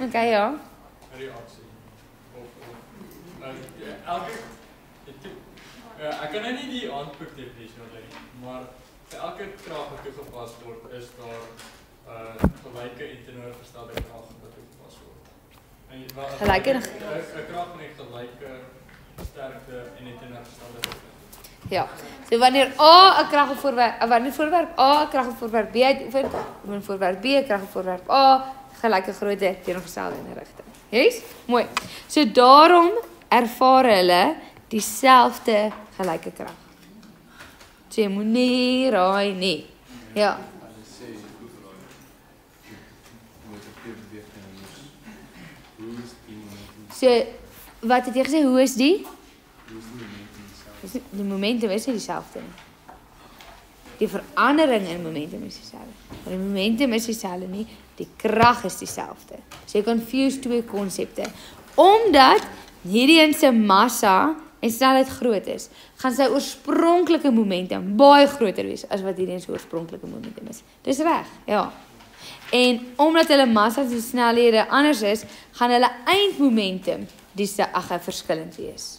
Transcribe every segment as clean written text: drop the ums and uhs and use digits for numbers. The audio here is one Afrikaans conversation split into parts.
Okay, ja. Reaksie. Elke... Ek kan nou nie die aanpak-definisie ontlei, maar vir elke krag wat toegepas word, is daar gelyke en teenoorgestelde krag wat toegepas word. Gelyke? 'n krag met gelyke sterkte en 'n teenoorgestelde rigting. Ja. So wanneer A 'n krag op voorwerp, wanneer voorwerp A 'n krag op voorwerp B uitoefen, dan voorwerp B 'n krag op voorwerp A gelyke grootte teenoorgestelde in 'n rigting. Yes? Mooi. So daarom ervaar hulle dieselfde gelyke krag. So jy moet nie raai nie. Ja. So wat het jy gesê, hoe is die? Die momentum is nie dieselfde nie. Die verandering in momentum is dieselfde. Maar die momentum is dieselfde nie, die krag is dieselfde. So jy confuse twee konsepte. Omdat hierdie een se massa en snelheid groot is, gaan sy oorspronklike momentum baie groter wees as wat hierdie een se oorspronklike momentum is. Dis reg, ja. En omdat hulle massas en snelhede anders is, gaan hulle eindmomentum verskillend wees.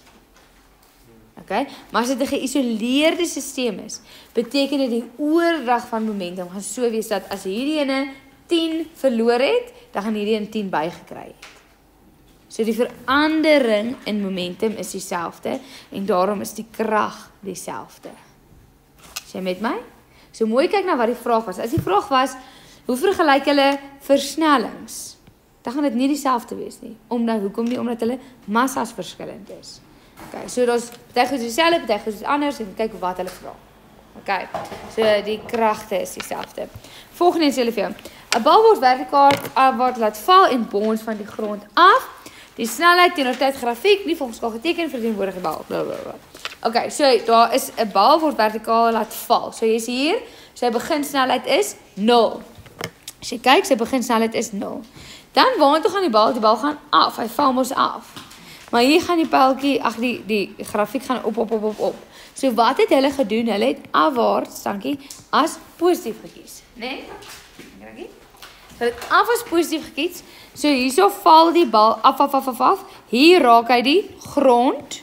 Okay? Maar as dit 'n geïsoleerde stelsel is, beteken dit die oordrag van momentum gaan so wees dat as hierdie ene 10 verloor het, dan gaan hierdie een 10 bygekry het. So die verandering in momentum is dieselfde en daarom is die krag dieselfde. Is jy met my? So mooi kyk na wat die vraag was. As die vraag was, hoe vergelyk hulle versnellings? Dan gaan dit nie dieselfde wees nie. Hoekom nie? Omdat hulle massas verskillend is. Okay, so daar's baie goed dieselfde, baie goed anders en kyk wat hulle vra. Okay. So die kragte is dieselfde. Volgende is hulle vir jou. 'n Bal word vertikaal afwaarts laat val en bons van die grond af. Die snelheid teenoor tyd grafiek nie volgens skaal geteken vir die teenwoordige bal. Blablabla. Okay, so daar is 'n bal word vertikaal laat val. So jy sien hier, sy beginsnelheid is 0. As jy kyk, sy beginsnelheid is 0. Dan waartoe gaan die bal gaan af. Hy val mos af. Maar hier gaan die pyltjie, die grafiek gaan op. So wat het hulle gedoen? Hulle het afwaarts, dankie, as positief gekies, né? Dankie. Hulle het af as positief gekies. So hierso val die bal af. Hier raak hy die grond.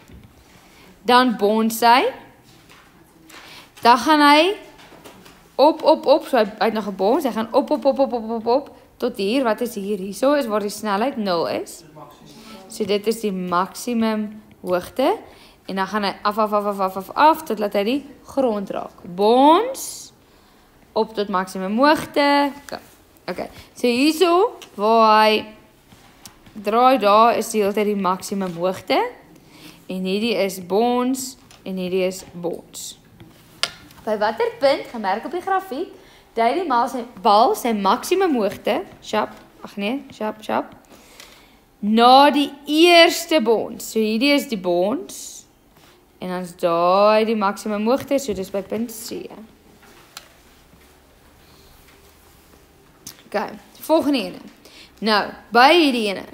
Dan bons hy. Dan gaan hy op. So hy het nog gebons. Hy gaan op. Tot hier, wat is hier? Hierso is waar die snelheid 0 is. So dit is die maksimum hoogte. En dan gaan hy af, totdat hy die grond raak. Bons, op tot maksimum hoogte. Okay, so hierso, waar hy draai daar, is die hele tyd die maksimum hoogte. En hierdie is bons, en hierdie is bons. By watter punt, gaan merk op die grafiek, dui die bal sy maksimum hoogte, sharp, na die eerste bons. So hierdie is die bons, en dan is daai die maksimum hoogte, so dis by punt C. Okay, volgende ene. Nou, by hierdie ene.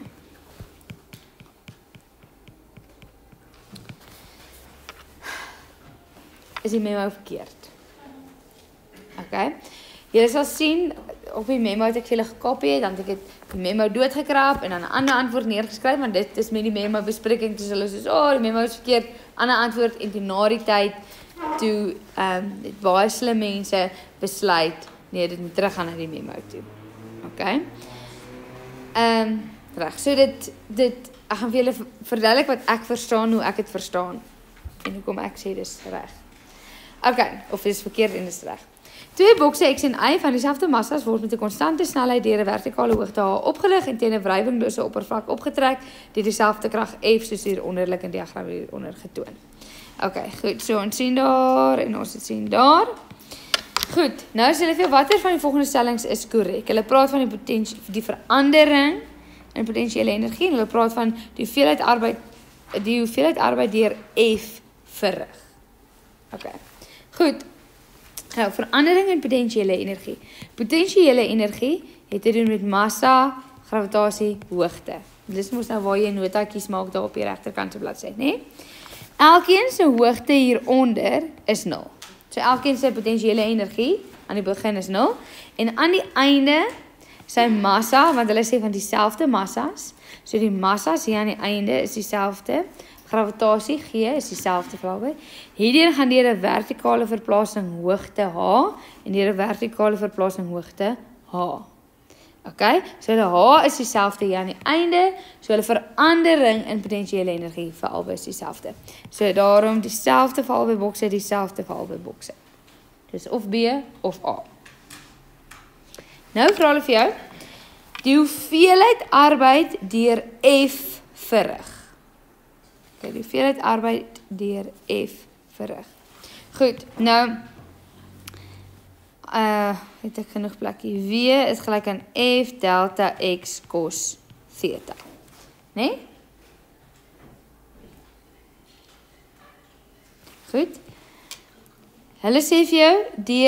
Is die memo verkeerd. Okay. Julle sal sien, op die memo het ek vir julle gekopie, dan het ek die memo doodgekrap en dan 'n ander antwoord neergeskryf, want dit is met die memo bespreking, dus hulle soos, die memo is verkeerd, ander antwoord, en toe na die tyd, toe baie slim mense besluit, nee, dit moet teruggaan na die memo toe. Okay. Reg, so dit, ek gaan vir julle verduidelik wat ek verstaan, hoe ek het verstaan, en hoekom ek sê dis reg. Okay, of dis verkeerd en dis reg. Twee bokse X en Y van dieselfde massas word met 'n konstante snelheid deur 'n vertikale hoogte H opgelig en teen 'n wryvinglose oppervlak opgetrek deur dieselfde krag F soos hier onderlik in die diagram hieronder getoon. Okay, goed. So ons sien daar en ons sien daar. Goed. Nou sê hulle vir watter van die volgende stellings is korrek? Hulle praat van die verandering in potensiële energie en hulle praat van die hoeveelheid arbeid deur F verrig. Okay. Goed. Nou, verandering in potensiële energie. Potensiële energie het te doen met massa, gravitasie, hoogte. Dis mos nou waar jy notaatjies maak daar op die regterkant se bladsy, né? Elkeen se hoogte hieronder is 0. So elkeen se potensiële energie aan die begin is 0 en aan die einde sy massa, want hulle sê van dieselfde massas. So die massas hier aan die einde is dieselfde. Gravitasie G is dieselfde vir albei. Hierdie gaan deur 'n vertikale verplasing hoogte H en deur 'n vertikale verplasing hoogte H. Okay, so hulle H is dieselfde hier aan die einde, so hulle verandering in potensiële energie vir albei is dieselfde. So daarom dieselfde vir albei bokse, dieselfde vir albei bokse. Dis of B of A. Nou vra hulle vir jou, die hoeveelheid arbeid deur F verrig. Okay, die hoeveelheid arbeid deur F verrig. Goed, nou het ek genoeg plekkie. W is gelyk aan F delta X cos theta. Nee? Goed. Hulle sê vir jou,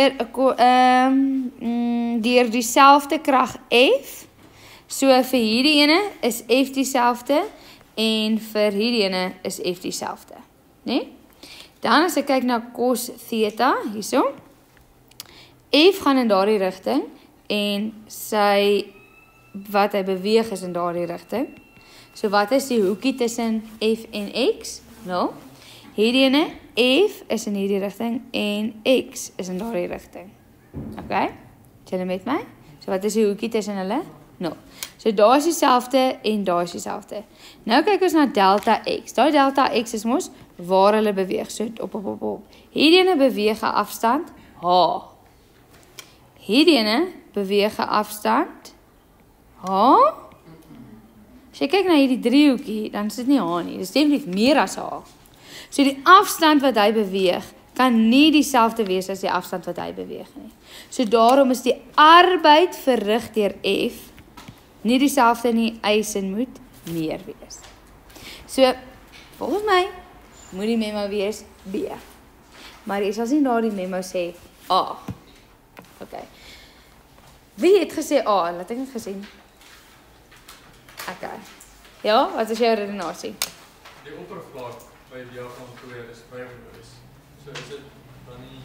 deur dieselfde krag F, so vir hierdie ene is F dieselfde, en vir hierdie ene is F dieselfde. Nee? Dan as ek kyk na cos theta, hierso, F gaan in daardie rigting, en wat hy beweeg is in daardie rigting. So wat is die hoekie tussen F en X? 0. Hierdie ene, F is in hierdie rigting, en X is in daardie rigting. Okay? Is julle met my? So wat is die hoekie tussen hulle? 0. So daar is dieselfde en daar is dieselfde. Nou kyk ons na delta X. Daai delta X is mos waar hulle beweeg. So op. Hierdie ene beweeg 'n afstand H. Hierdie ene beweeg 'n afstand H. As jy kyk na hierdie driehoekie, dan is dit nie H nie. Dit is definitief meer as H. So die afstand wat hy beweeg, kan nie dieselfde wees as die afstand wat hy beweeg nie. So daarom is die arbeid verrig deur F nie dieselfde nie, eis en moet meer wees. So, volgens my, moet die memo wees B. Maar jy sal sien daar die memo sê A. Okay. Wie het gesê A? Laat ek net gesien. Okay. Ja, wat is jou redenasie? Die oppervlak by die diagram 2 is wrywing is. So is dit dan nie...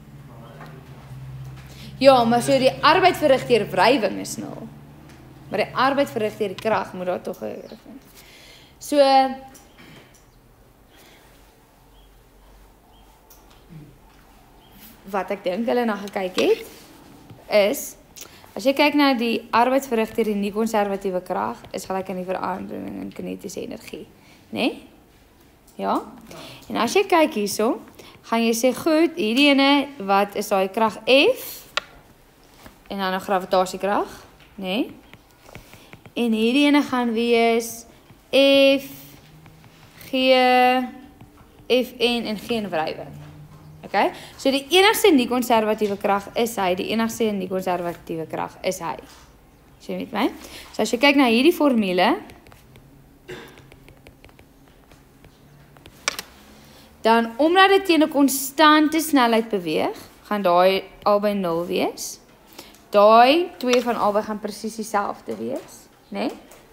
Ja, maar so die arbeid verrig deur wrywing is 0. Maar die arbeid verrig deur die krag moet daar tog rigting. So wat ek dink hulle na gekyk het is as jy kyk na die arbeid verrig deur die nie-konservatiewe krag is gelyk aan die verandering in kinetiese energie, né? Ja? En as jy kyk hierso, gaan jy sê goed, hierdie ene wat is daai krag F en dan 'n gravitasiekrag, né? En hierdie ene gaan wees F, G, Fn en geen wrywing. Okay? So die enigste nie-konservatiewe krag is hy, die enigste nie-konservatiewe krag is hy. Sien jy met my? So as jy kyk na hierdie formule, dan omdat dit teen 'n konstante snelheid beweeg, gaan daai albei 0 wees. Daai twee van albei gaan presies dieselfde wees. Nee?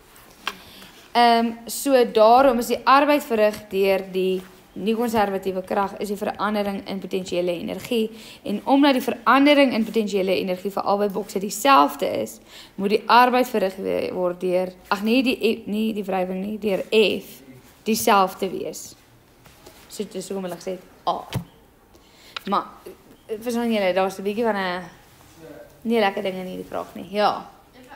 So daarom is die arbeid verrig deur die nie-konservatiewe krag is die verandering in potensiële energie en omdat die verandering in potensiële energie vir albei bokse dieselfde is, moet die arbeid verrig word deur nie die wrywing nie, deur F dieselfde wees. So dis hoekom hulle gesê het A. Maar verstaan julle, daar's 'n bietjie van 'n nie lekker ding in hierdie vraag nie. Ja.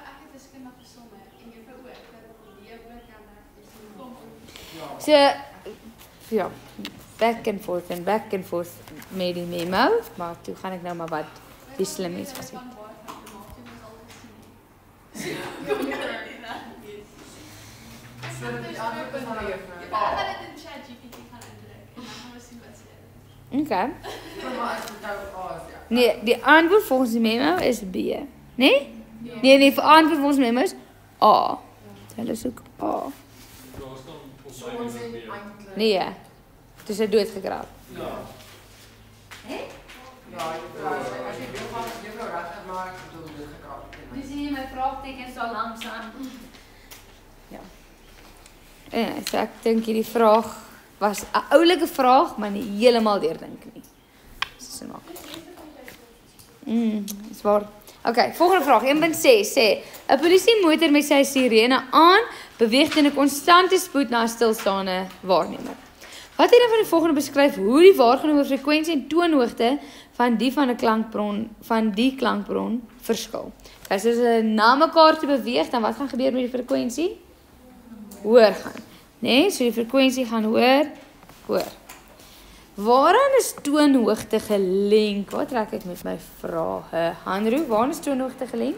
So, ja, back and forth met die memo, maar toe gaan ek nou maar wat die slim is gesê. Okay. Nee, die antwoord volgens die memo is B. Nee? Nee, vir antwoord volgens die memo is A. Hulle soek A. Nee, het is 'n doodgegraaf. Ja. Hè? Ja, as jy juffrou reg maak, dan doodgegraaf. Dis nie my vraagteken so langsaan. Ja. So ek dink hierdie vraag was 'n oulike vraag, maar nie heeltemal deurdink nie. Dis so maak. Dis waar. Okay, volgende vraag. 1.6 sê, 'n polisiemotor met sy sirene aan beweeg teen 'n konstante spoed na 'n stilstaande waarnemer. Wat het dan van die volgende beskryf hoe die waargenome frekwensie en toonhoogte van die klankbron verskil? As hulle na mekaar te beweeg, dan wat gaan gebeur met die frekwensie? Hoër gaan. Nee, so die frekwensie gaan hoër. Waaraan is toonhoogte gelenk? Wat trek ek met my vrae? Hanro, waaraan is toonhoogte gelenk?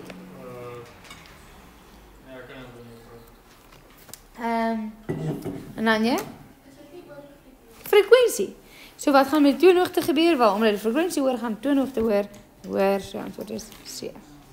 Ja, ek kan dit nie vra. En dan jy? Frekwensie. So wat gaan met die toonhoogte gebeur? Wel, omdat die frekwensie hoër gaan, toonhoogte hoër, so antwoord is C.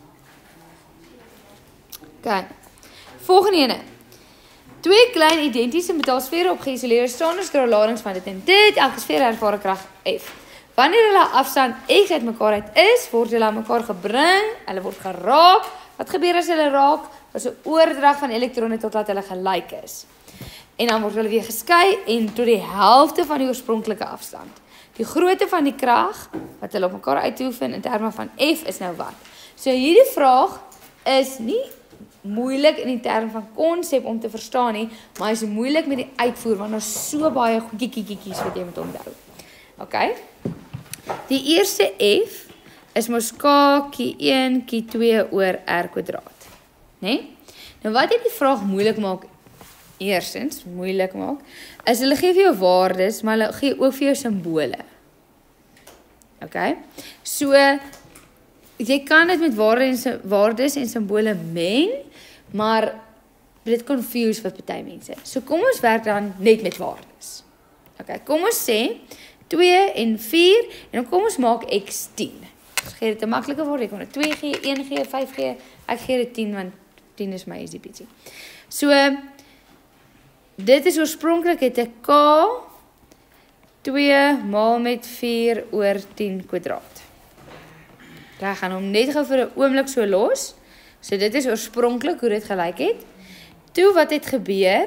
Okay. Volgende ene. Twee klein identiese metaalsfere op geïsoleerde staande straalladings van dit en dit, elke sfeer ervaar 'n krag F. Wanneer hulle afstand X uit mekaar uit is, word hulle aan mekaar gebring, hulle word geraak. Wat gebeur as hulle raak? Dit is 'n oordrag van elektrone totdat hulle gelyk is. En dan word hulle weer geskei en tot die helfte van die oorspronklike afstand. Die grootte van die krag wat hulle op mekaar uitoefen in terme van F is nou wat? So hierdie vraag is nie moeilik in die term van konsep om te verstaan nie, maar is moeilik met die uitvoer want daar's so baie goedjies wat jy moet onthou. Okay? Die eerste F is mos K Q1 Q2 oor R kwadraat. Né? Nou wat dit die vraag moeilik maak, eerstens moeilik maak, is hulle gee vir jou waardes, maar hulle gee ook vir jou simbole. Okay? So jy kan dit met waardes en simbole meng, maar dit confuse vir party mense. So kom ons werk dan net met waardes. Okay, kom ons sê 2 en 4 en dan kom ons maak x 10. Ons gee dit 'n maklike woord, ek kan dit 2 gee, 1 gee, 5 gee. Ek gee dit 10 want 10 is my easy peasy. So dit is oorspronklik het 'n K 2 maal met 4 oor 10 kwadraat. Ek gaan hom net gou vir 'n oomblik so los. So dit is oorspronklik hoe dit gelyk het. Toe wat het gebeur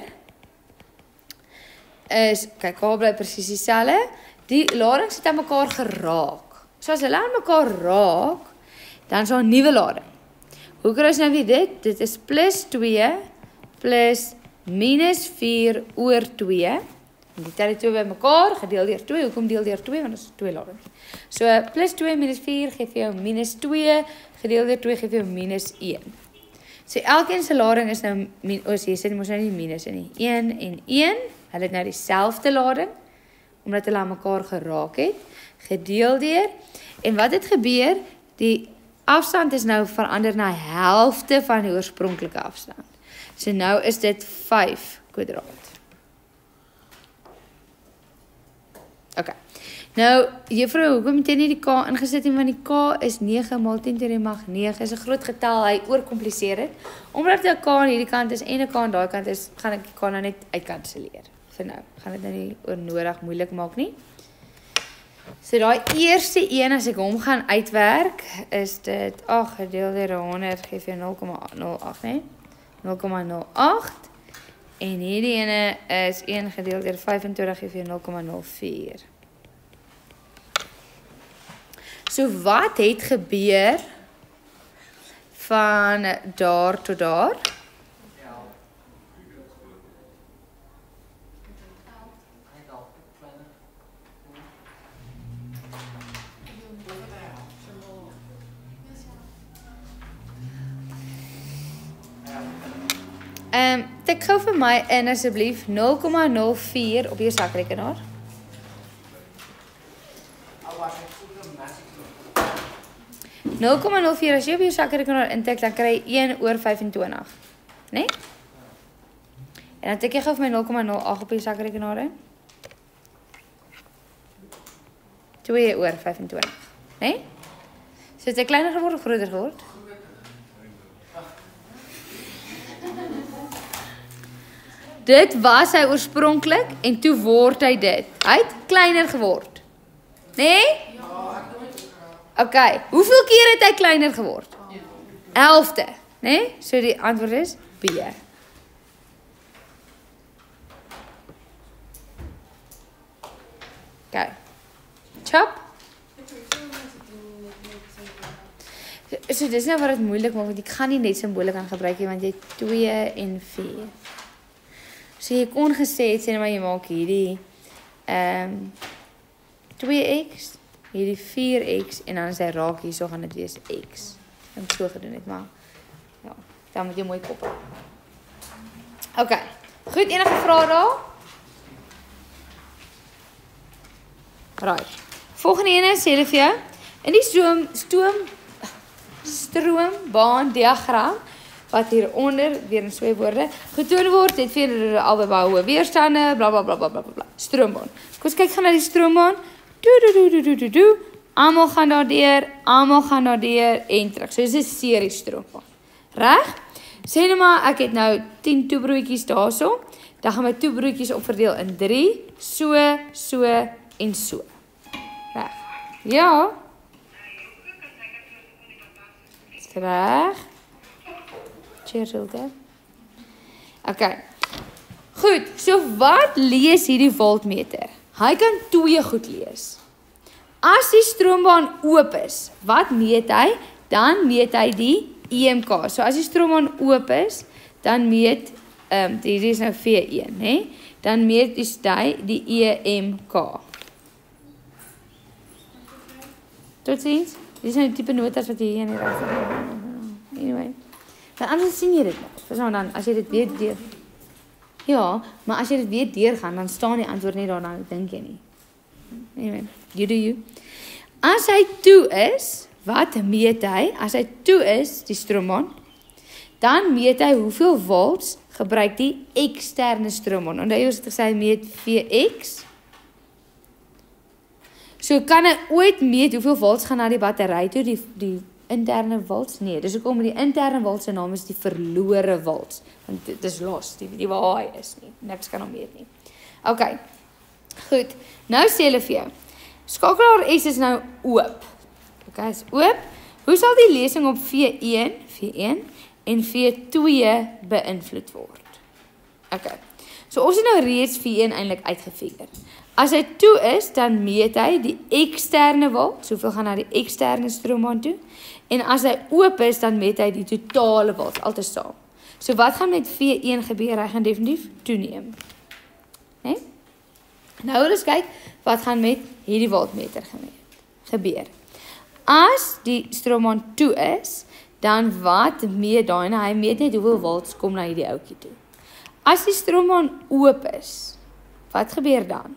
is, kyk, K bly presies dieselfde. Die ladings het aan mekaar geraak. So as hulle aan mekaar raak, dan is daar 'n nuwe lading. Hoe kry ons nou weer dit? Dit is plus 2 plus minus 4 oor 2. En die tel die 2 by mekaar, gedeel deur 2. Hoekom deel deur 2? Want dit is 2 ladings. So plus 2 minus 4 gee vir jou minus 2, gedeel deur 2 gee vir jou minus 1. So elkeen se lading is nou, jy sit mos nou nie minus in nie, 1 en 1, hulle het nou dieselfde lading, omdat hulle aan mekaar geraak het, gedeel deur, en wat het gebeur, die afstand is nou verander na helfte van die oorspronklike afstand. So nou is dit 5 kwadraat. Okay. Nou, juffrou, hoekom het jy nie die K ingesit nie, want die K is 9 maal 10 to die mag 9, is 'n groot getal, hy oorkompliseer dit. Omdat 'n K aan hierdie kant is en 'n K aan daai kant is, gaan ek die K nou net uitkanselleer. Vir nou, gaan dit nou nie onnodig moeilik maak nie. So daai eerste een, as ek hom gaan uitwerk, is dit 8 gedeel deur 100 gee vir 0,08, né? 0,08. En hierdie ene is 1 gedeel deur 25 gee vir 0,04. So wat het gebeur van daar tot daar? Tik gou vir my in asseblief 0,04 op jou sakrekenaar. 0,04 as jy op jou sakrekenaar intik, dan kry jy 1 oor 25. Né? En dan tik jy gou vir my 0,08 op jou sakrekenaar in. 2 oor 25. Né? So het hy kleiner geword of groter geword? Dit was hy oorspronklik en toe word hy dit. Hy het kleiner geword. Nee? Okay, hoeveel keer het hy kleiner geword? 11de, nee? So die antwoord is B. Okay. Chop. So dis nou wat dit moeilik maak, want ek gaan nie net simbole kan gebruik nie, want jy het 2 en 4. So jy kon gesê het, sê maar jy maak hierdie 2x, hierdie 4x, en dan as hy raak hierso gaan dit wees x. En so gedoen het, maar ja, dan moet jy mooi koppel. OK, goed, enige vrae daar? Right. Volgende ene sê hulle vir jou, in die stroombaan diagram, wat hieronder, weer in sweefwoorde, getoon word, het vir albei hoë weerstande, bla bla bla bla bla bla, stroombaan. Kom ons kyk gaan na die stroombaan, almal gaan daardeur, en terug. So dis 'n serie stroombaan. Reg? Sê nou maar, ek het nou 10 toebroodjies daarso, dan gaan my toebroodjies opverdeel in 3, so, en so. Reg. Ja. Reg. Cheers, Hilde. OK. Goed, so wat lees hierdie voltmeter? Hy kan 2 goed lees. As die stroombaan oop is, wat meet hy? Dan meet hy die EMK. So as die stroombaan oop is, dan meet, hierdie is nou V1, hè? Dan meet hy die EMK. Totsiens. Dit is nou die tipe notas wat jy hier in die raad het. Anyway. Dan anders sien jy dit nog. Verstaan dan, as jy dit weet deur. Ja, maar as jy dit weet deurgaan, dan staan die antwoord nie daar, dan dink jy nie. Anyway, you do you. As hy toe is, wat meet hy? As hy toe is, die stroombaan, dan meet hy hoeveel volts gebruik die eksterne stroombaan. Onthou jy het gesê hy meet Vx. So kan hy ooit meet hoeveel volts gaan na die battery toe, die interne volts? Nee, dis hoekom die interne volts se naam is die verlore volts. Want dit is los, die waar hy is nie. Niks kan hom meet nie. OK. Goed. Nou sê hulle vir jou. Skakelaar S is nou oop. OK, is oop. Hoe sal die lesing op V1 en V2 beïnvloed word? OK. So ons het nou reeds V1 eintlik uitgefigure. As hy toe is, dan meet hy die eksterne volt, soveel gaan na die eksterne stroombaan toe, en as hy oop is, dan meet hy die totale volt, altesaam. So wat gaan met V1 gebeur? Hy gaan definitief toeneem. Nee? Nou wil ons kyk, wat gaan met hierdie voltmeter gebeur. As die stroombaan toe is, dan wat meet daai? Nou, hy meet net hoeveel volts kom na hierdie ouetjie toe. As die stroombaan oop is, wat gebeur dan?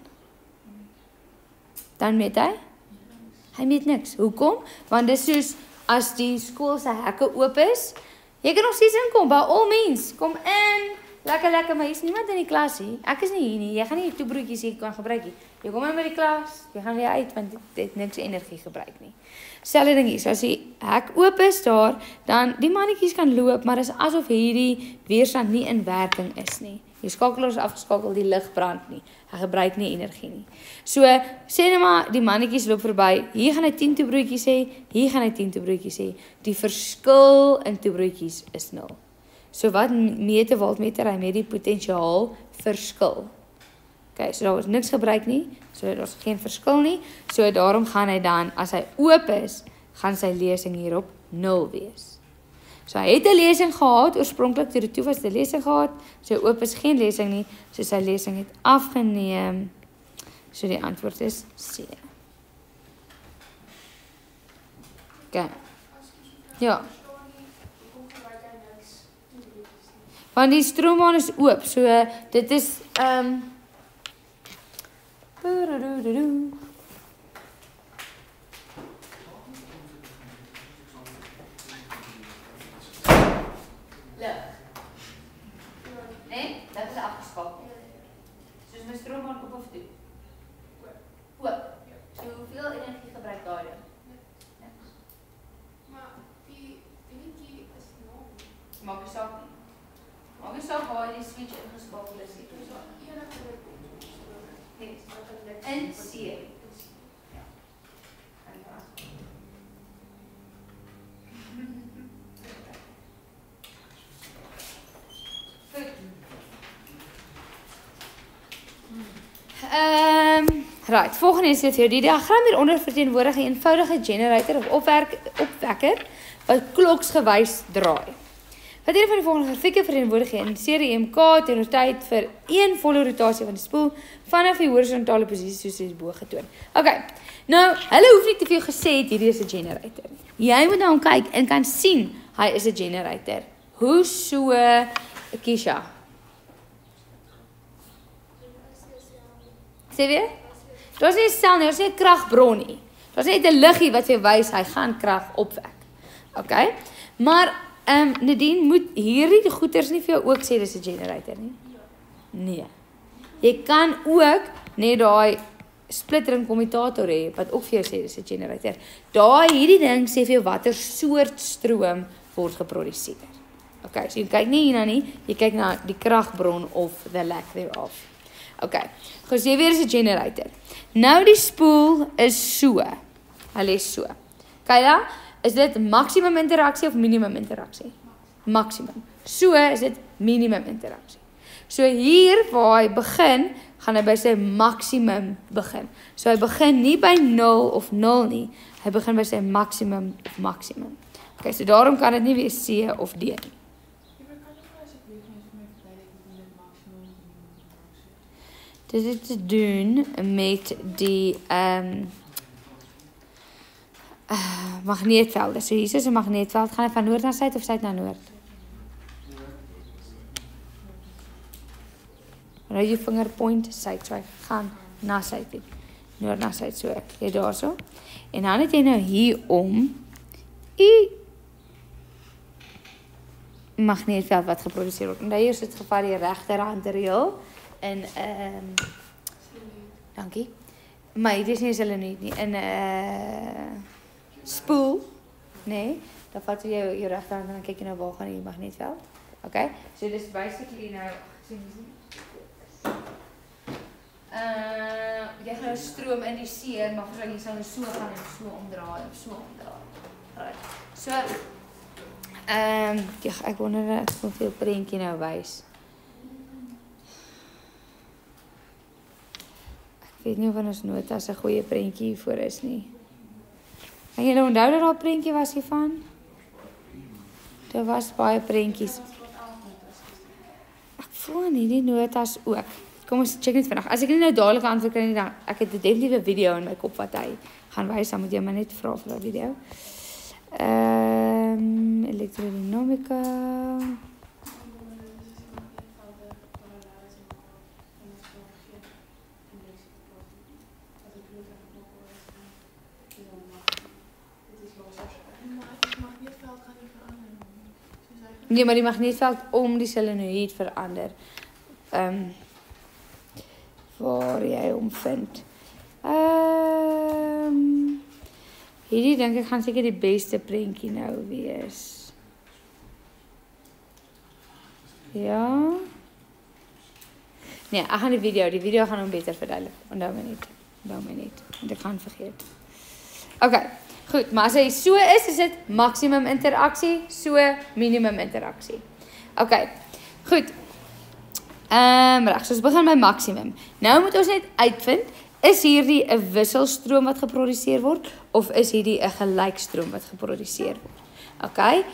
Dan meet hy? Hy meet niks. Hoekom? Want dis soos, as die skool se hekke oop is, jy kan nog steeds inkom, by al mens, kom in, lekker, maar hier is niemand in die klas nie, ek is nie hier nie, jy gaan nie die toebroodjies hier kan gebruik nie, jy kom in by die klas, jy gaan weer uit, want dit het niks energie gebruik nie. Selfde ding hier, so as die hek oop is daar, dan die mannetjies kan loop, maar is asof hierdie weerstand nie in werking is nie. Die skakelaar is afgeskakel, die lig brand nie. Hy gebruik nie energie nie. So, sê nou maar, die mannetjies loop verby, hier gaan hy 10 toebroodjies hê, hier gaan hy 10 toebroodjies hê. Die verskil in toebroodjies is 0. So wat meet 'n voltmeter? Hy meet die potensiaal verskil. Okay, so daar word niks gebruik nie, so daar's geen verskil nie. So daarom gaan hy dan, as hy oop is, gaan sy lesing hierop 0 wees. So hy het 'n lesing gehad, oorspronklik toe dit toe was 'n lesing gehad, so oop is geen lesing nie, so sy lesing het afgeneem. So die antwoord is C. Okay. Ja. Want die stroombaan is oop, so dit is nee, dat is afgeskakel. Soos my stroombaan op of toe. Oop. So hoeveel energie gebruik daai ding? Maar die dingetjie is nog. Maak nie saak nie. Maak nie saak waar die switch ingeskakel is nie. In serie. Ja. Right, volgende is dit vir jou. Die diagram hieronder verteenwoordig 'n eenvoudige generator of opwekker wat kloksgewys draai. Wat een van die volgende grafieke verteenwoordig in serie MK teenoor tyd vir een volle rotasie van die spoel vanaf die horisontale posisie soos hierbo getoon. Okay. Nou, hulle hoef nie te veel gesê het hierdie is 'n generator nie. Jy moet na hom kyk en kan sien hy is 'n generator. Hoe so, Kisha? Sê weer? Daar's nie 'n sel nie, daar's nie 'n kragbron nie. Daar's net 'n liggie wat vir wys hy gaan krag opwek. Okay? Maar Nadine moet hierdie goeters nie vir jou ook sê dis 'n generator nie. Nee. Jy kan ook net daai splittering kommutator hê wat ook vir jou sê dis 'n generator. Hierdie ding sê vir jou watter soort stroom word geproduseer. Okay, so jy kyk nie hierna nie, jy kyk na die kragbron of the lack thereof. Okay. Goed, so jy weer is 'n generator. Nou die spoel is so. Hy lê so. Kyk is dit maksimum interaksie of minimum interaksie? Maksimum. So is dit minimum interaksie. So hier waar hy begin, gaan hy by sy maksimum begin. So hy begin nie by 0 of 0 nie. Hy begin by sy maksimum of maksimum. Okay, so daarom kan dit nie wees C of D nie. Dit het te doen met die magneetvelde. So hier is 'n magneetveld. Gaan hy van noord na suid of suid na noord? Nou jy vinger point suid, so hy gaan na suid toe. Noord na suid so. Jy daarso. En dan het jy nou hier om magneetveld wat geproduseer word. En daar is dit geval die regterhand reël in dankie. Maar dit is nie seleniet nie in spoel, nee. Dan vat jy jou regterhand en dan kyk jy nou waar gaan die magneetveld. Okay? So dis basically nou sien jy gaan nou stroom indiseer, maar vir jy sal so gaan en so omdraai of so omdraai. Right. So ek wonder ek moet vir 'n prentjie nou wys. Ek weet nie of ons notas 'n goeie prentjie hiervoor is nie. En julle onthou dat daar 'n prentjie was hiervan? Daar was baie prentjies. Ek voel nie die notas ook. Kom ons check net vandag. As ek nie nou dadelik antwoord kry nie, dan ek het 'n definitiewe video in my kop wat hy gaan wys, dan moet jy maar net vra vir daai video. Elektrodinamika. Nee, maar die magneetveld om die solenoïd verander. Waar jy hom vind. Hierdie dink ek gaan seker die beste prentjie nou wees. Ja. Nee, ek gaan die video gaan hom beter verduidelik. Onthou my net. Want ek gaan vergeet. Okay. Goed, maar as hy so is dit maksimum interaksie, so minimum interaksie. Okay. Goed. Reg, so ons begin by maksimum. Nou moet ons net uitvind, is hierdie 'n wisselstroom wat geproduseer word of is hierdie 'n gelykstroom wat geproduseer word? Okay.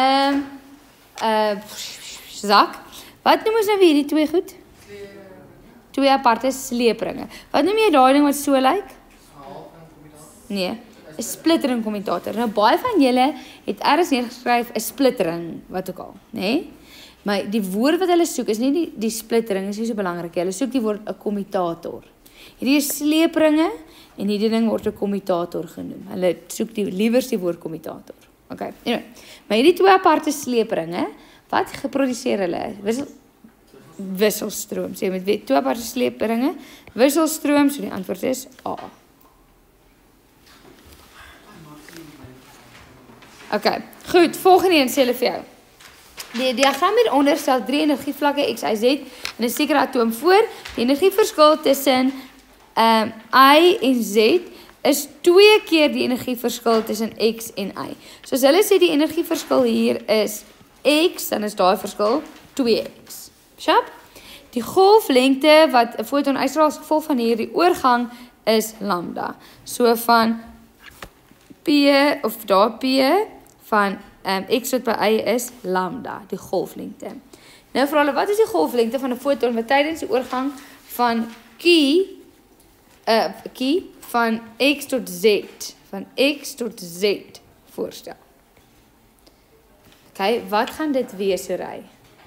Zak. Wat noem ons nou weer hierdie twee goed? Twee aparte sleepringe. Wat noem jy daai ding wat so lyk? Nee. 'n splittering kommutator. Nou baie van julle het ergens neergeskryf 'n splittering wat ook al, nê? Nee? Maar die woord wat hulle soek is nie die splittering, is nie so belangrik. Hulle soek die woord 'n kommutator. Hierdie is sleepringe en hierdie ding word 'n kommutator genoem. Hulle soek liewers die woord kommutator. Okay. Anyway, maar hierdie twee aparte sleepringe, wat geproduseer hulle? Wisselstroom. So jy moet weet, twee aparte sleepringe, wisselstroom, so die antwoord is A. Okay, goed, volgende een sê hulle vir jou. Die diagram hieronder stel 3 energievlakke X, Y, Z en 'n sekere atoom voor. Die energieverskil tussen I en Z is 2 keer die energieverskil tussen X en Y. So as hulle sê die energieverskil hier is X, dan is daai verskil 2X. Sharp? Die golflengte wat 'n foton uitstraal as gevolg van hierdie oorgang is lambda. So van P of daar P van x tot by y is lambda, die golflengte. Nou vir hulle, wat is die golflengte van 'n foton wat tydens die oorgang van van x tot z voorstel? Okay, wat gaan dit wees, Ry?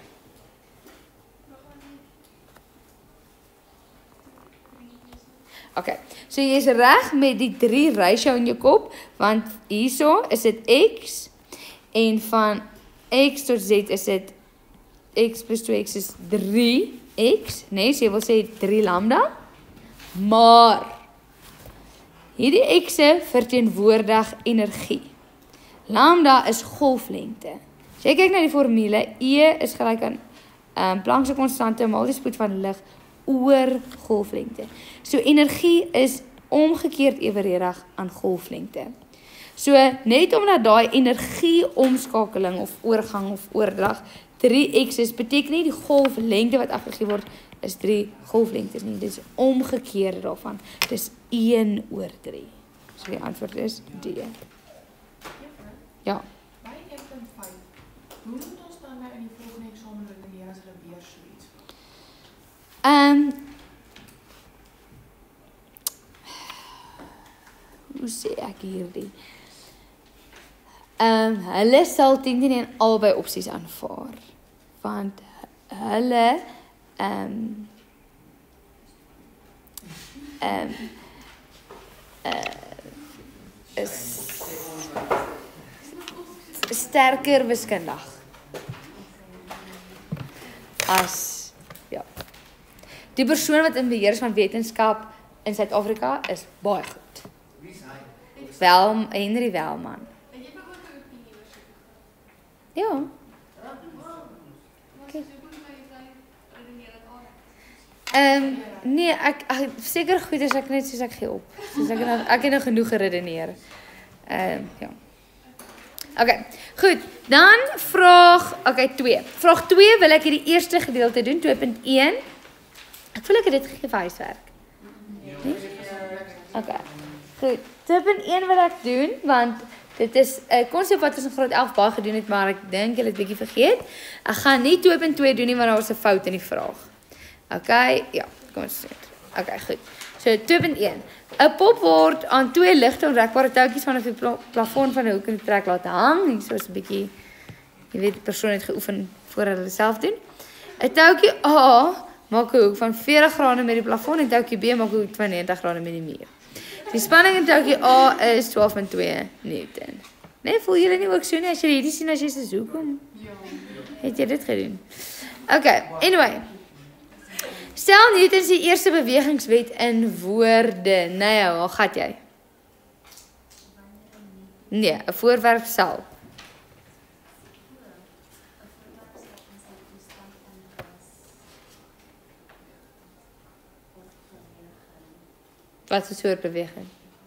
Okay, so jy is reg met die 3 ratio in jou kop, want hierso is dit x, en van x tot z is dit x plus 2x is 3x, nee, so jy wil sê 3 lambda, maar hierdie x'e verteenwoordig energie. Lambda is golflengte. As jy kyk na die formule, E is gelyk aan Planck's konstante maal die spoed van lig oor golflengte. So energie is omgekeerd eweredig aan golflengte. So net omdat daai energieomskakeling of oorgang of oordrag 3x is, beteken nie die golflengte wat afgegee word is 3 golflengtes nie. Dit is omgekeerd daarvan. Dit is 1/3. So die antwoord is D. Ja. By 1.5, hoe moet ons dan nou in die volgende eksamen redeneer as hulle weer so iets vra? Hoe sê ek hierdie? Hulle sal teen albei opsies aanvaar. Want hulle is sterker wiskundig as ja. Die persoon wat in beheer is van wetenskap in Suid-Afrika is baie goed. Wie is hy? Henry Wellman. En jy behoort 'n opinie oor sulke goed. Ja. Maar jy moet my redeneer dit aan. Nee, ek seker goed as ek net soos ek gee op. Soos ek het nou genoeg geredeneer. Ja. Okay, goed. Dan vraag 2. Vraag 2 wil ek hierdie eerste gedeelte doen, 2.1. Ek voel ek het dit gegee vir huiswerk. Nee? Okay. Goed. 2.1 wil ek doen want dit is 'n konsep wat ons in graad 11 baie gedoen het, maar ek dink julle het bietjie vergeet. Ek gaan nie 2.2 doen nie want daar was 'n fout in die vraag. Okay, ja, kom ons sê. Okay, goed. So 2.1. 'n Pop word aan 2 ligte ontrekbare touwtjies vanaf die plafon van 'n hoek in die trek laat hang. Hier so 'n bietjie, jy weet, die persoon het geoefen voordat hulle self doen. 'n Touwtjie A maak 'n hoek van 40 grade met die plafon en touwtjie B maak 'n hoek van 90 grade met die muur. Die spanning in touwtjie A is 12.2 Newton. Nee, voel julle nie ook so nie as jy hierdie sien as jy se hoekom? Ja. Het jy dit gedoen? Okay, anyway. Stel Newton se eerste bewegingswet in woorde. Nou, waar gaan jy? Nee, 'n voorwerp sal. Wat is 'n soort beweging?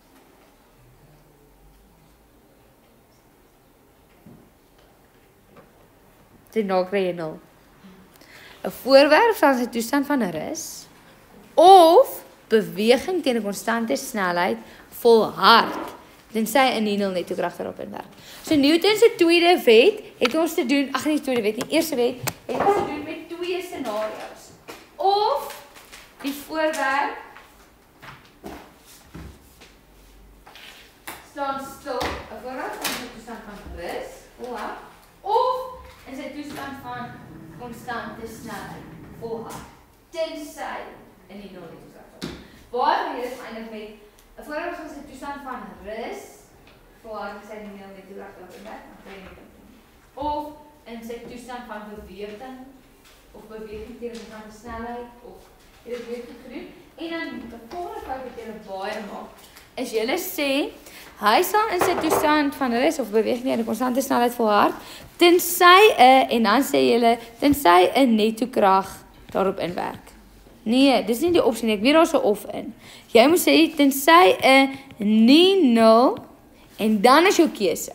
Dit nou kry jy 0. 'n voorwerp sal in sy toestand van rus of beweging teen 'n konstante snelheid volhard tensy 'n nul netto krag daarop inwerk. So Newton se tweede wet het ons te doen, ag nee, tweede wet nie, eerste wet het ons te doen met 2 scenario's. Of die voorwerp staan stil, 'n voorwerp in sy toestand van rus, volhard, of in sy toestand van konstante snelheid volhard, tensy 'n nul netto krag. Baie van julle eindig met 'n voorwerp in sy toestand van rus, volhard tensy 'n nul netto krag inwerk, of in sy toestand van beweging of beweging teen 'n konstante snelheid of jy het dit gedoen en dan die volgende fout wat julle baie maak is julle sê hy sal in sy toestand van rus of beweging teen 'n konstante snelheid volhard tensy 'n en dan sê julle tensy 'n netto krag daarop inwerk. Nee, dis nie die opsie nie. Ek weet daar's 'n of in. Jy moet sê tensy 'n nie nul en dan is jou keuse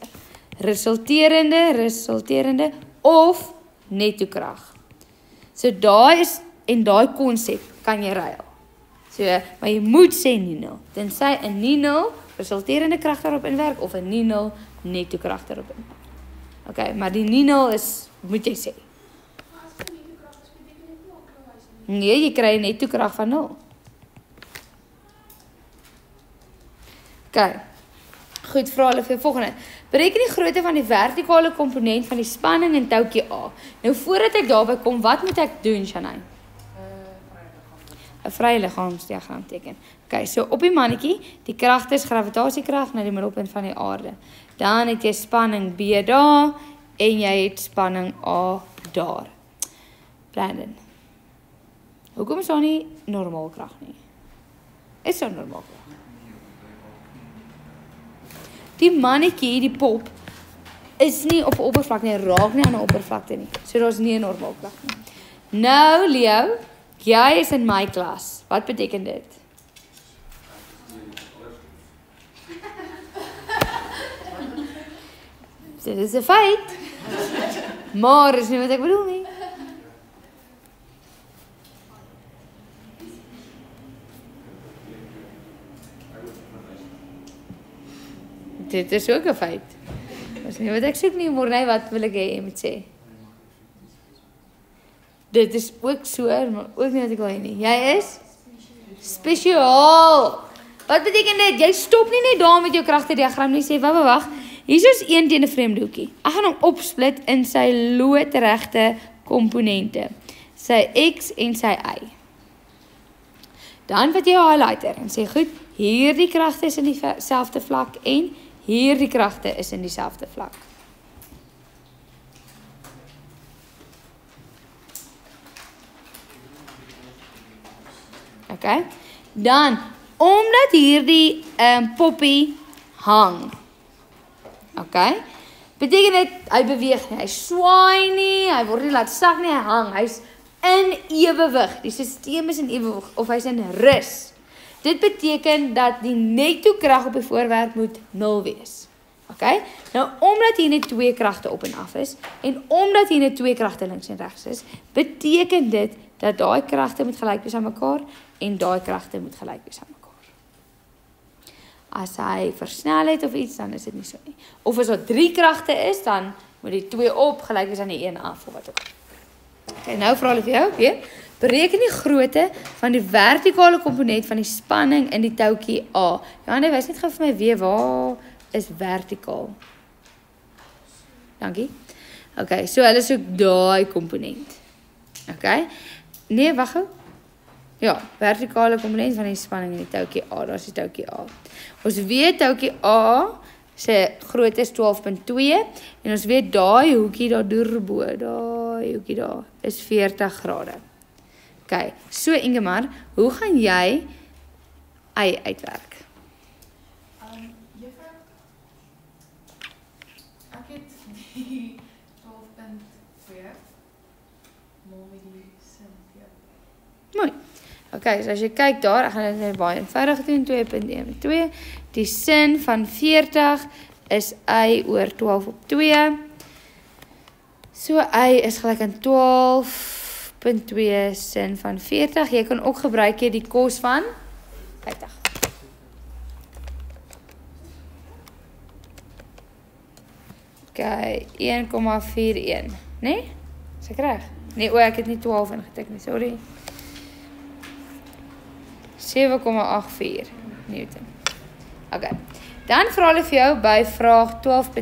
resulterende of netto krag. So daai is en daai konsep kan jy ruil. So maar jy moet sê nie nul tensy 'n nie nul resulterende krag daarop inwerk of 'n nie nul netto krag daarop inwerk. Okay, maar die nie 0 is, moet jy sê. Nee, jy kry net toekrag van 0. Okay. Goed, vra hulle vir die volgende. Bereken die grootte van die vertikale komponent van die spanning in touwtjie A. Nou voordat ek daarby kom, wat moet ek doen, Shanay? 'n vrye liggaamsdiagram teken. Okay, so op die mannetjie, die kragte is gravitasiekrag na die middelpunt van die aarde. Dan het jy spanning B daar en jy het spanning A daar. Brandon. Hoekom is daar nie normaal krag nie? Is daar normaal krag? Die mannetjie, die pop, is nie op 'n oppervlak nie, raak nie aan 'n oppervlakte nie. So daar's nie 'n normaal krag nie. Nou, Leo, jy is in my klas. Wat beteken dit? Dit is 'n feit. Maar is nie wat ek bedoel nie. Dit is ook 'n feit. Dis nie wat ek soek nie, Morney, wat wil ek hê jy moet sê? Dit is ook so, maar ook nie wat ek wil hê nie. Jy is spesiaal. Wat beteken dit? Jy stop nie net daar met jou kragtediagram nie, sê wag. Hier is 1 teen 'n vreemde hoekie. Ek gaan hom opsplit in sy loodregte komponente. Sy X en sy Y. Dan wat jy highlighter en sê goed, hierdie kragte is in dieselfde vlak en hierdie kragte is in dieselfde vlak. Okay. Dan, omdat hierdie poppie hang. Okay. Beteken dit, hy beweeg nie, hy swaai nie, hy word nie laat sak nie, hy hang, hy's in ewewig, die stelsel is in ewewig, of hy's in rus. Dit beteken dat die netto krag op die voorwerp moet 0 wees. Okay? Nou, omdat hier net 2 kragte op en af is, en omdat hier net 2 kragte links en regs is, beteken dit dat daai kragte moet gelyk wees aan mekaar, en daai kragte moet gelyk wees aan mekaar. As hy versnel het of iets, dan is dit nie so nie. Of as daar 3 kragte is, dan moet die 2 op gelyk wees aan die 1 af, of wat ook. Okay, nou vra hulle vir jou, weer. Bereken die grootte van die vertikale komponent van die spanning in die touwtjie A. Ja, nee, wys net gou vir my weer, waar is vertikaal? Dankie. Okay, so hulle soek daai komponent. Okay. Nee, wag gou. Ja, vertikale komponent van die spanning in die touwtjie A. Daar is die touwtjie A. Ons weet touwtjie A se grootte is 12.2 en ons weet daai hoekie daar deurbo, daai hoekie daar is 40 grade. Okay, so Ingemar, hoe gaan jy uitwerk? Juffrou, ek het die 12.2 mal met die sin vir. Mooi. Okay, so as jy kyk daar, ek gaan dit baie eenvoudig doen, 2.12. Die sin van 40 is y oor 12 op 2. So y is gelyk aan 12.2 sin van 40. Jy kan ook gebruik die kos van 50. Okay, 1,41, nee? Is ek reg? Nee, ek het nie 12 ingetik nie, sorry. 7,84 Newton. Okay. Dan vra hulle vir jou by vraag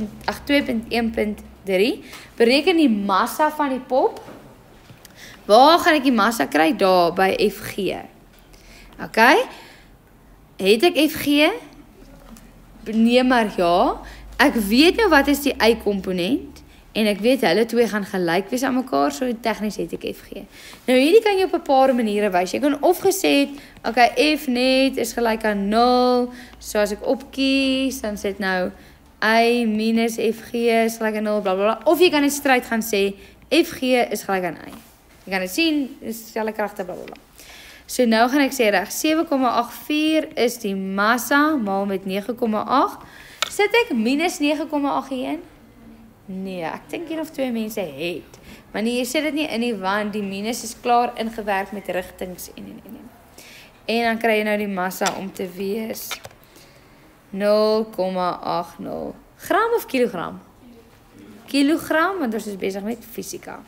2.1.3. Bereken die massa van die pop. Waar gaan ek die massa kry? Daar by Fg. Okay. Het ek Fg? Nee, maar ja. Ek weet nou wat is die y-komponent. En ek weet hulle twee gaan gelyk wees aan mekaar, so tegnies het ek Fg. Nou hierdie kan jy op 'n paar maniere wys. Jy kan of gesê het, okay, F net is gelyk aan 0. So as ek opkies, dan sit nou y minus Fg is gelyk aan 0, bla bla bla. Of jy kan in stryd gaan sê Fg is gelyk aan y. Jy kan dit sien, dis dieselfde kragte bla bla bla. So nou gaan ek sê reg, 7,84 is die massa maal met 9,8. Sit ek minus 9,8 hierin? Nee, ek dink een of twee mense het. Maar nee, jy sit dit nie in die want die minus is klaar ingewerk met rigtings en. En dan kry jy nou die massa om te wees 0,80 gram of kilogram? kilogram, want ons is besig met fisika.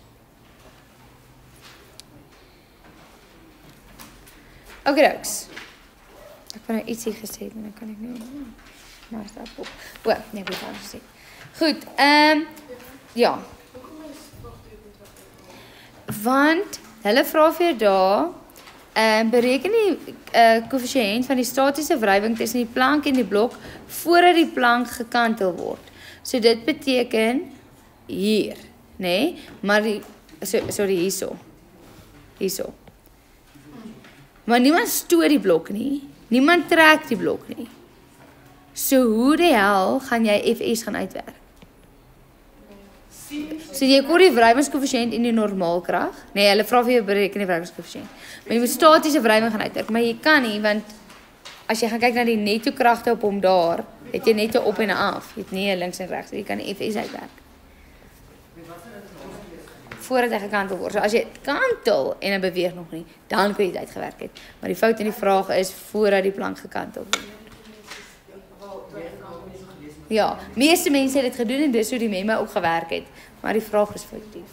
Oké, ek wou nou ietsie gesê het, maar dan kan ek nie maar is daar op. Nee, ek het het anders gesê. Goed, ja. Want hulle vra vir jou daar, bereken die koëffisiënt van die statiese wrywing tussen die plank en die blok voordat die plank gekantel word. So dit beteken hier, nee, maar sorry hierso. Maar niemand stoot die blok nie, niemand trek die blok nie. So hoe die hel gaan jy Fs gaan uitwerk? So jy kort die wrywingskoëffisiënt en die normaalkrag. Nee, hulle vra vir jou bereken die wrywingskoëffisiënt. Maar jy moet statiese wrywing gaan uitwerk, maar jy kan nie want as jy gaan kyk na die netto kragte op hom daar, het jy netto op en af. Jy het nie links en regs, jy kan die Fs uitwerk. Voordat hy gekantel word. So as jy kantel en hy beweeg nog nie, dan kan jy dit uitgewerk het. Maar die fout in die vraag is voordat die plank gekantel word. Ja, meeste mense het dit gedoen en dis hoe die memo ook gewerk het. Maar die vraag is foutief.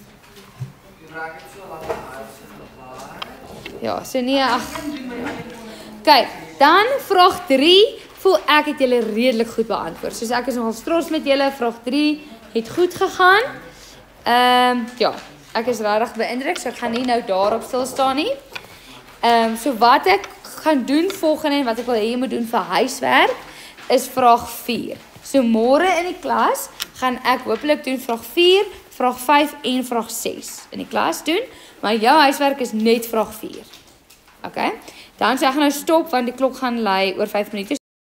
Ja, so nee, ag. Kyk, dan vraag 3, voel ek het julle redelik goed beantwoord. Soos ek is nogal trots met julle, vraag 3 het goed gegaan. Ja, ek is regtig beïndruk, so ek gaan nie nou daarop stil staan nie. So wat ek gaan doen volgende en wat ek wil hê jy moet doen vir huiswerk is vraag 4. So môre in die klas gaan ek hopelik doen vraag 4, vraag 5 en vraag 6 in die klas doen, maar jou huiswerk is net vraag 4. Okay? Dan sê ek gaan nou stop want die klok gaan lui oor 5 minute.